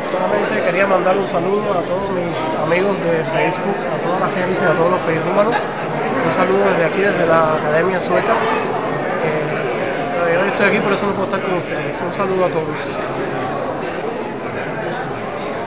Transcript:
Solamente quería mandar un saludo a todos mis amigos de Facebook, a toda la gente, a todos los facebookanos. Un saludo desde aquí, desde la Academia Sueca. Hoy estoy aquí, por eso no puedo estar con ustedes. Un saludo a todos.